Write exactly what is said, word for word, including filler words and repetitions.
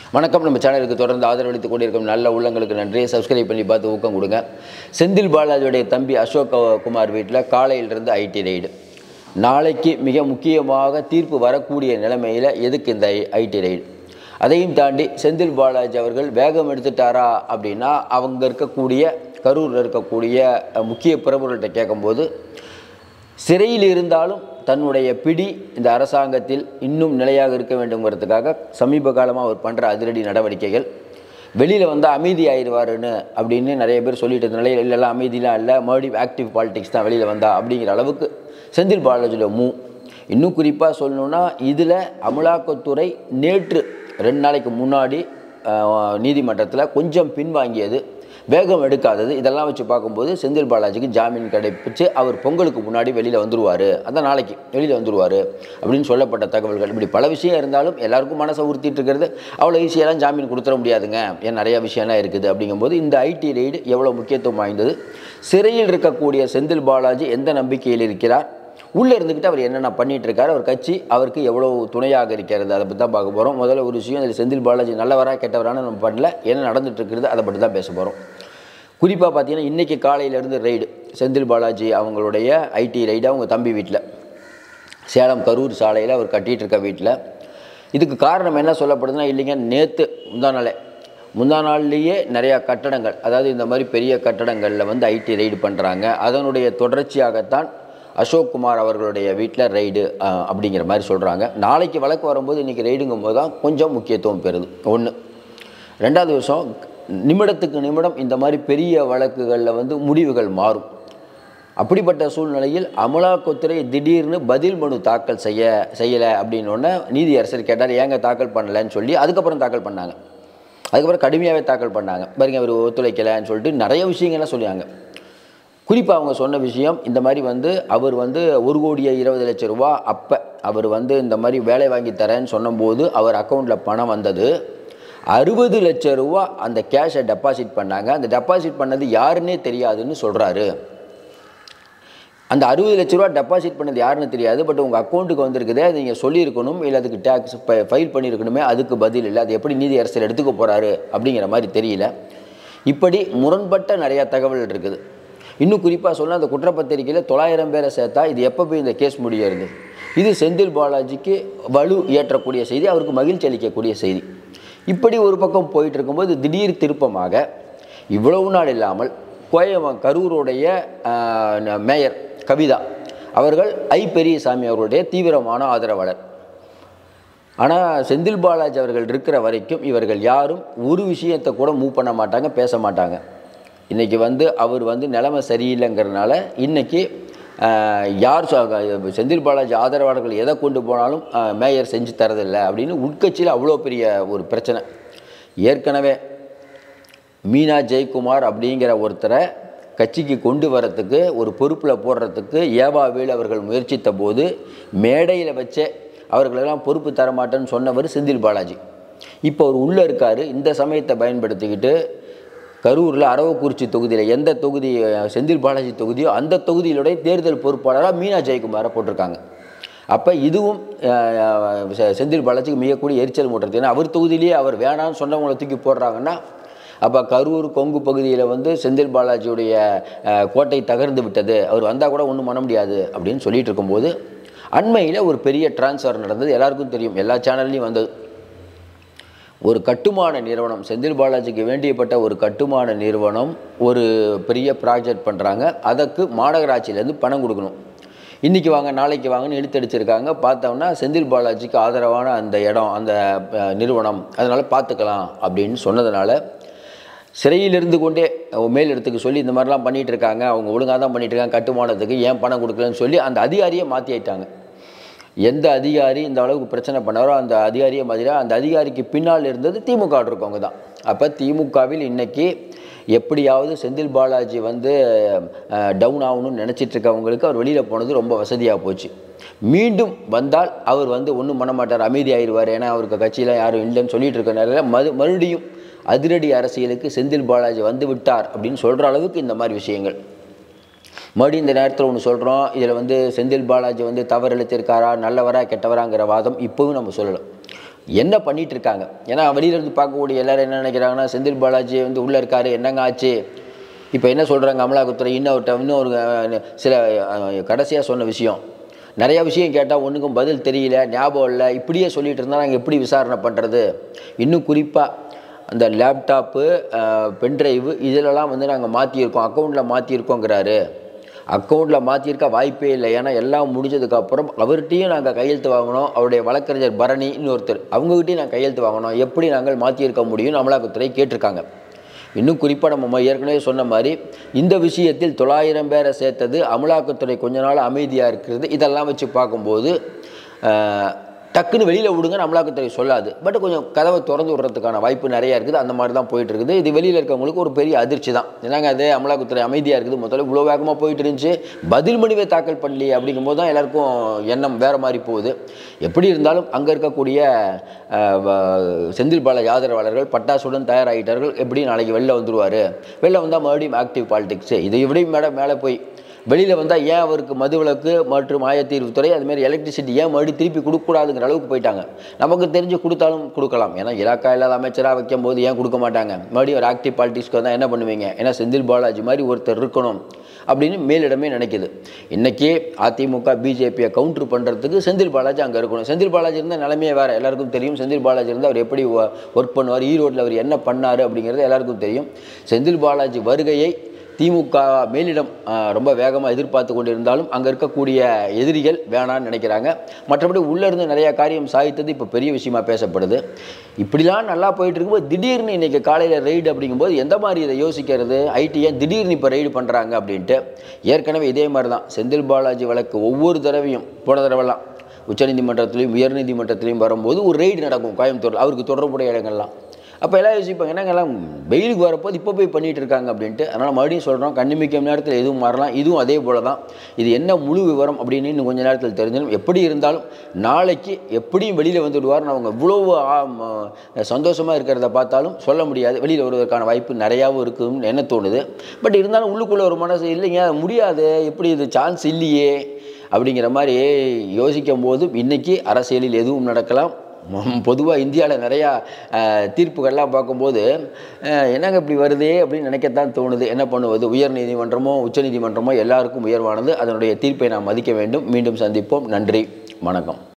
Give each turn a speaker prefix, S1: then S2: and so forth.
S1: வணக்கம். நம்ம சேனலுக்கு தொடர்ந்து ஆதரவளித்துக் கொண்டிருக்கும் நல்ல உள்ளங்களுக்கு நன்றி. சப்ஸ்கிரைப் பண்ணி பார்த்து ஊக்கம் கொடுங்க. செந்தில் பாலாஜியுடைய தம்பி அசோக் குமார் வீட்டில் காலையிலிருந்து ஐடி ரைடு. நாளைக்கு மிக முக்கியமாக தீர்ப்பு வரக்கூடிய நிலைமையில் எதுக்கு இந்த ஐடி ரைடு? அதையும் தாண்டி செந்தில் பாலாஜி அவர்கள் வேகம் எடுத்துட்டாரா அப்படின்னா அவங்க இருக்கக்கூடிய கரூரில் இருக்கக்கூடிய முக்கிய பிரபுகள்கிட்ட கேட்கும்போது சிறையில் இருந்தாலும் தன்னுடைய பிடி இந்த அரசாங்கத்தில் இன்னும் நிலையாக இருக்க வேண்டுங்கிறதுக்காக சமீப காலமாக அவர் பண்ணுற அதிரடி நடவடிக்கைகள், வெளியில் வந்து அமைதி ஆயிடுவாருன்னு அப்படின்னு நிறைய பேர் சொல்லிட்டு இருந்த நிலையில் இல்லைல்லாம் அமைதியெலாம் இல்லை, மறுபடியும் ஆக்டிவ் பாலிடிக்ஸ் தான் வெளியில் வந்தா அப்படிங்கிற அளவுக்கு செந்தில் பாலாஜியோட மூ. இன்னும் குறிப்பாக சொல்லணுன்னா இதில் அமலாக்கத்துறை நேற்று ரெண்டு நாளைக்கு முன்னாடி நீதிமன்றத்தில் கொஞ்சம் பின்வாங்கியது, வேகம் எடுக்காதது, இதெல்லாம் வச்சு பார்க்கும்போது செந்தில் பாலாஜிக்கு ஜாமீன் கிடைப்பிச்சு அவர் பொங்கலுக்கு முன்னாடி வெளியில் வந்துடுவார், அந்த நாளைக்கு வெளியில் வந்துடுவார் அப்படின்னு சொல்லப்பட்ட தகவல்கள். இப்படி பல விஷயம் இருந்தாலும் எல்லாருக்கும் மனசை உறுத்திட்டு இருக்கிறது அவ்வளோ ஈஸியெல்லாம் ஜாமீன் கொடுத்துட முடியாதுங்க, ஏன் நிறையா விஷயம்லாம் இருக்குது. அப்படிங்கும்போது இந்த ஐடி ரெய்டு எவ்வளோ முக்கியத்துவம் வாய்ந்தது, சிறையில் இருக்கக்கூடிய செந்தில் பாலாஜி எந்த நம்பிக்கையில் இருக்கிறார், உள்ளே இருந்துக்கிட்டு அவர் என்னென்ன பண்ணிகிட்டு இருக்கார், அவர் கட்சி அவருக்கு எவ்வளோ துணையாக இருக்கிறது, அதை பற்றி தான் பார்க்க போகிறோம். முதல்ல ஒரு விஷயம், இதில் செந்தில் பாலாஜி நல்லவரா கெட்டவரான நம்ம பண்ணல, என்ன நடந்துட்டு இருக்கிறது அதை பற்றி தான் பேச போகிறோம். குறிப்பாக பார்த்தீங்கன்னா இன்றைக்கி காலையிலேருந்து ரைடு, செந்தில் பாலாஜி அவங்களுடைய ஐடி ரைடு அவங்க தம்பி வீட்டில், சேலம் கரூர் சாலையில் அவர் கட்டிகிட்டு இருக்க வீட்டில். இதுக்கு காரணம் என்ன சொல்லப்படுதுன்னா, இல்லைங்க நேற்று முந்தா நாளே முந்தா நாள்லேயே நிறையா கட்டடங்கள், அதாவது இந்த மாதிரி பெரிய கட்டடங்களில் வந்து ஐடி ரைடு பண்ணுறாங்க. அதனுடைய தொடர்ச்சியாகத்தான் அசோக் குமார் அவர்களுடைய வீட்டில் ரைடு அப்படிங்கிற மாதிரி சொல்கிறாங்க. நாளைக்கு வழக்கு வரும்போது இன்றைக்கி ரைடுங்கும் போது தான் கொஞ்சம் முக்கியத்துவம் பெறுது ஒன்று. ரெண்டாவது விஷயம், நிமிடத்துக்கு நிமிடம் இந்த மாதிரி பெரிய வழக்குகளில் வந்து முடிவுகள் மாறும். அப்படிப்பட்ட சூழ்நிலையில் அமலாக்கத்துறை திடீர்னு பதில் மனு தாக்கல் செய்ய செய்யலை அப்படின்னோடனே நீதியரசர் கேட்டார், ஏங்க தாக்கல் பண்ணலைன்னு சொல்லி அதுக்கப்புறம் தாக்கல் பண்ணாங்க. அதுக்கப்புறம் கடுமையாகவே தாக்கல் பண்ணாங்க. பாருங்க அவர் ஒத்துழைக்கலைன்னு சொல்லிட்டு நிறைய விஷயங்கள்லாம் சொல்லியாங்க. குறிப்பாக அவங்க சொன்ன விஷயம் இந்த மாதிரி வந்து அவர் வந்து ஒரு கோடியே இருபது லட்சம் ரூபா அப்போ அவர் வந்து இந்த மாதிரி வேலை வாங்கி தரேன்னு சொன்னபோது அவர் அக்கௌண்ட்டில் பணம் வந்தது அறுபது லட்சம் ரூபா, அந்த கேஷை டெபாசிட் பண்ணாங்க. அந்த டெபாசிட் பண்ணது யாருன்னே தெரியாதுன்னு சொல்கிறாரு. அந்த அறுபது லட்ச ரூபா டெபாசிட் பண்ணது யாருன்னு தெரியாது, பட் உங்கள் அக்கௌண்ட்டுக்கு வந்திருக்குதே, அது நீங்கள் சொல்லியிருக்கணும், இல்லை அதுக்கு டேக்ஸ் ஃபைல் பண்ணியிருக்கணுமே, அதுக்கு பதில் இல்லை, அது எப்படி நீதி அரசர் எடுத்துக்க போகிறாரு அப்படிங்கிற மாதிரி தெரியல. இப்படி முரண்பட்ட நிறையா தகவல் இருக்குது. இன்னும் குறிப்பாக சொன்னால் அந்த குற்றப்பத்திரிகையில் தொள்ளாயிரம் பேரை சேர்த்தா இது எப்போ போய் இந்த கேஸ் முடிகிறது? இது செந்தில் பாலாஜிக்கு வலு ஏற்றக்கூடிய செய்தி, அவருக்கு மகிழ்ச்சி அளிக்கக்கூடிய செய்தி. இப்படி ஒரு பக்கம் போயிட்டு இருக்கும்போது திடீர் திருப்பமாக இவ்வளவு நாள் இல்லாமல் கோயம கரூருடைய மேயர் கவிதா அவர்கள் ஐ பெரியசாமி அவர்களுடைய தீவிரமான ஆதரவாளர். ஆனால் செந்தில் பாலாஜி அவர்கள் இருக்கிற வரைக்கும் இவர்கள் யாரும் ஒரு விஷயத்தை கூட மூவ் பண்ண மாட்டாங்க, பேச மாட்டாங்க. இன்றைக்கி வந்து அவர் வந்து நிலைமை சரியில்லைங்கிறதுனால இன்றைக்கி யார் செந்தில் பாலாஜி ஆதரவாளர்கள் எதை கொண்டு போனாலும் மேயர் செஞ்சு தரதில்லை அப்படின்னு உட்கட்சியில் அவ்வளோ பெரிய ஒரு பிரச்சனை. ஏற்கனவே மீனா ஜெயக்குமார் அப்படிங்கிற ஒருத்தரை கட்சிக்கு கொண்டு வரத்துக்கு ஒரு பொறுப்பில் போடுறதுக்கு ஏவாவேல் அவர்கள் முயற்சித்த போது மேடையில் வச்சே அவர்களெல்லாம் பொறுப்பு தரமாட்டேன்னு சொன்னவர் செந்தில் பாலாஜி. இப்போ அவர் உள்ளே இருக்கார். இந்த சமயத்தை பயன்படுத்திக்கிட்டு கரூரில் அரவக்குறிச்சி தொகுதியில் எந்த தொகுதி செந்தில் பாலாஜி தொகுதியோ அந்த தொகுதியிலுடைய தேர்தல் பொறுப்பாளராக மீனா ஜெயக்குமாரை போட்டிருக்காங்க. அப்போ இதுவும் செந்தில் பாலாஜிக்கு மிகக்கூடிய எரிச்சல் மூட்டுறது. ஏன்னா அவர் தொகுதியிலேயே அவர் வேணான்னு சொன்னவங்களை தூக்கி போடுறாங்கன்னா அப்போ கரூர் கொங்கு பகுதியில் வந்து செந்தில் பாலாஜியுடைய கோட்டை தகர்ந்து விட்டது, அவர் வந்தால் கூட ஒன்றும் பண்ண முடியாது அப்படின்னு சொல்லிட்டு இருக்கும்போது அண்மையில் ஒரு பெரிய டிரான்ஸ்ஃபர் நடந்தது. எல்லாருக்கும் தெரியும், எல்லா சேனல்லையும் வந்தது. ஒரு கட்டுமான நிறுவனம், செந்தில் பாலாஜிக்கு வேண்டியப்பட்ட ஒரு கட்டுமான நிறுவனம் ஒரு பெரிய ப்ராஜெக்ட் பண்ணுறாங்க. அதற்கு மாநகராட்சியிலேருந்து பணம் கொடுக்கணும். இன்றைக்கி வாங்க நாளைக்கு வாங்கன்னு இழுத்தடிச்சிருக்காங்க. பார்த்தோம்னா செந்தில் பாலாஜிக்கு ஆதரவான அந்த இடம், அந்த நிறுவனம், அதனால் பார்த்துக்கலாம் அப்படின்னு சொன்னதுனால சிறையிலிருந்து கொண்டே மேல் இடத்துக்கு சொல்லி இந்த மாதிரிலாம் பண்ணிகிட்டு இருக்காங்க, அவங்க ஒழுங்காக தான் பண்ணிகிட்டு இருக்காங்க, கட்டுமானத்துக்கு ஏன் பணம் கொடுக்கலன்னு சொல்லி அந்த அதிகாரியை மாற்றி ஆயிட்டாங்க. எந்த அதிகாரி இந்த அளவுக்கு பிரச்சனை பண்ணாரோ அந்த அதிகாரியை மாதிரி அந்த அதிகாரிக்கு பின்னால் இருந்தது திமுக இருக்கவங்க தான். அப்போ திமுகவில் இன்றைக்கி எப்படியாவது செந்தில் பாலாஜி வந்து டவுன் ஆகணும்னு நினச்சிட்டு இருக்கவங்களுக்கு அவர் வெளியில் போனது ரொம்ப வசதியாக போச்சு. மீண்டும் வந்தால் அவர் வந்து ஒன்றும் பண்ண மாட்டார், அமைதி ஆயிடுவார், ஏன்னா அவருக்கு கட்சியில் யாரும் இல்லைன்னு சொல்லிட்டு இருக்க நேரத்தில் மறு மறுபடியும் அதிரடி அரசியலுக்கு செந்தில் பாலாஜி வந்து விட்டார் அப்படின்னு சொல்கிற அளவுக்கு இந்த மாதிரி விஷயங்கள். மறுபடியும் இந்த நேரத்தில் ஒன்று சொல்கிறோம், இதில் வந்து செந்தில் பாலாஜி வந்து தவறு இழுத்திருக்காரா நல்லவரா கெட்டவராங்கிற வாதம் இப்போவும் நம்ம சொல்லலாம். என்ன பண்ணிகிட்டு இருக்காங்க. ஏன்னா வெளியிலேருந்து பார்க்கக்கூடிய எல்லோரும் என்ன நினைக்கிறாங்கன்னா, செந்தில் பாலாஜி வந்து உள்ளே இருக்கார், என்னங்க ஆச்சு, இப்போ என்ன சொல்கிறாங்க அமலாக்கத்துறை, இன்னொரு இன்னொரு சில கடைசியாக சொன்ன விஷயம், நிறையா விஷயம் கேட்டால் ஒன்றுக்கும் பதில் தெரியல, ஞாபகம் இல்லை, இப்படியே சொல்லிகிட்டு இருந்தால் நாங்கள் எப்படி விசாரணை பண்ணுறது. இன்னும் குறிப்பாக அந்த லேப்டாப்பு, பென்ட்ரைவு இதிலெல்லாம் வந்து நாங்கள் மாற்றியிருக்கோம், அக்கௌண்ட்டில் மாற்றியிருக்கோங்கிறாரு. அக்கௌண்ட்டில் மாற்றியிருக்க வாய்ப்பே இல்லை. ஏன்னா எல்லாம் முடிஞ்சதுக்கப்புறம் அவர்கிட்டையும் நாங்கள் கையெழுத்து வாங்கினோம். அவருடைய வழக்கறிஞர் பரணி இன்னொருத்தர், அவங்ககிட்டையும் நாங்கள் கையெழுத்து வாங்கினோம். எப்படி நாங்கள் மாற்றியிருக்க முடியும்னு அமலாக்கத்துறை கேட்டிருக்காங்க. இன்னும் குறிப்பாக நம்ம ஏற்கனவே சொன்ன மாதிரி இந்த விஷயத்தில் தொள்ளாயிரம் பேரை சேர்த்தது, அமலாக்கத்துறை கொஞ்ச நாள் அமைதியாக இருக்கிறது, இதெல்லாம் வச்சு பார்க்கும்போது டக்குன்னு வெளியில் விடுங்கன்னு அமலாக்கத்துறை சொல்லாது. பட் கொஞ்சம் கதவை திறந்து விடுறதுக்கான வாய்ப்பு நிறையா இருக்குது. அந்த மாதிரி தான் போயிட்டு இருக்குது. இது வெளியில் இருக்கவங்களுக்கு ஒரு பெரிய அதிர்ச்சி தான். ஏன்னாங்க அது அமலாக்கத்துறை அமைதியாக இருக்குது, முதல்ல இவ்வளோ வேகமாக போயிட்டு இருந்துச்சு, பதில் மனுவை தாக்கல் பண்ணலையே அப்படிங்கும்போது தான் எல்லாருக்கும் எண்ணம் வேறு மாதிரி போகுது. எப்படி இருந்தாலும் அங்கே இருக்கக்கூடிய செந்தில் பாலாஜி ஆதரவாளர்கள் பட்டாசுடன் தயாராகிட்டார்கள். எப்படி நாளைக்கு வெளில வந்துடுவார், வெளில வந்தால் மறுபடியும் ஆக்டிவ் பாலிடிக்ஸு, இதை எப்படியும் மேலே மேலே போய் வெளியில் வந்தால் ஏன் அவருக்கு மதுவிலக்கு மற்றும் ஆயத்தீர்வுத்துறை அதுமாரி எலக்ட்ரிசிட்டி ஏன் மறுபடியும் திருப்பி கொடுக்கக்கூடாதுங்கிற அளவுக்கு போயிட்டாங்க. நமக்கு தெரிஞ்சு கொடுத்தாலும் கொடுக்கலாம். ஏன்னா இலாக்கா இல்லாத அமைச்சராக வைக்கும் போது ஏன் கொடுக்க மாட்டாங்க, மறுபடியும் ஒரு ஆக்டிவ் பாலிட்டிக்ஸ்க்கு வந்தால் என்ன பண்ணுவீங்க, ஏன்னா செந்தில் பாலாஜி மாதிரி ஒருத்தர் இருக்கணும் அப்படின்னு மேலிடமே நினைக்குது. இன்றைக்கி அதிமுக பிஜேபியை கவுண்டர் பண்ணுறதுக்கு செந்தில் பாலாஜி அங்கே இருக்கணும். செந்தில் பாலாஜி இருந்தால் நிலைமையே வேறு, எல்லாருக்கும் தெரியும். செந்தில் பாலாஜி இருந்தால் அவர் எப்படி ஒர்க் பண்ணுவார், ஈரோட்டில் அவர் என்ன பண்ணார் அப்படிங்கிறது எல்லாருக்கும் தெரியும். செந்தில் பாலாஜி வருகையை திமுக மேலிடம் ரொம்ப வேகமாக எதிர்பார்த்து கொண்டு இருந்தாலும் அங்கே இருக்கக்கூடிய எதிரிகள் வேணான்னு நினைக்கிறாங்க. மற்றபடி உள்ளேருந்து நிறையா காரியம் சாதித்தது இப்போ பெரிய விஷயமா பேசப்படுது. இப்படிலாம் நல்லா போயிட்டு இருக்கும்போது திடீர்னு இன்றைக்கி காலையில் ரெய்டு அப்படிங்கும்போது எந்த மாதிரி இதை யோசிக்கிறது, ஐடியை திடீர்னு இப்போ ரெய்டு பண்ணுறாங்க அப்படின்ட்டு. ஏற்கனவே இதே மாதிரி தான் செந்தில் பாலாஜி வழக்கு ஒவ்வொரு தடவையும் போன தடவைலாம் உச்சநீதிமன்றத்திலையும் உயர்நீதிமன்றத்திலையும் வரும்போது ஒரு ரெய்டு நடக்கும் கோயம்புத்தூர், அவருக்கு தொடர்புடைய இடங்கள்லாம். அப்போ எல்லாம் யோசிப்பாங்க, என்னங்கெல்லாம் வெயிலுக்கு வரப்போது இப்போ போய் பண்ணிகிட்டு இருக்காங்க அப்படின்ட்டு. அதனால் மறுபடியும் சொல்கிறோம், கண்ணிமிக்கும் நேரத்தில் எதுவும் மாறலாம், இதுவும் அதே போல் தான். இது என்ன முழு விவரம் அப்படின்னு இன்னும் கொஞ்சம் நேரத்தில் தெரிஞ்சிடும். எப்படி இருந்தாலும் நாளைக்கு எப்படியும் வெளியில் வந்துவிடுவார்னு அவங்க இவ்வளோ சந்தோஷமாக இருக்கிறத பார்த்தாலும் சொல்ல முடியாது. வெளியில் வருவதற்கான வாய்ப்பு நிறையாவும் இருக்குதுன்னு என்ன தோணுது. பட் இருந்தாலும் உள்ளுக்குள்ளே ஒரு மனசு இல்லைங்க முடியாது, எப்படி இது சான்ஸ் இல்லையே அப்படிங்கிற மாதிரி யோசிக்கும் போது இன்றைக்கி அரசியலில் எதுவும் நடக்கலாம். பொதுவாக இந்தியாவில் நிறையா தீர்ப்புகள்லாம் பார்க்கும்போது என்னங்க இப்படி வருதே அப்படின்னு நினைக்கத்தான் தோணுது. என்ன பண்ணுவது, உயர் நீதிமன்றமோ உச்ச நீதிமன்றமோ எல்லாருக்கும் உயர்வானது, அதனுடைய தீர்ப்பை நாம் மதிக்க வேண்டும். மீண்டும் சந்திப்போம். நன்றி, வணக்கம்.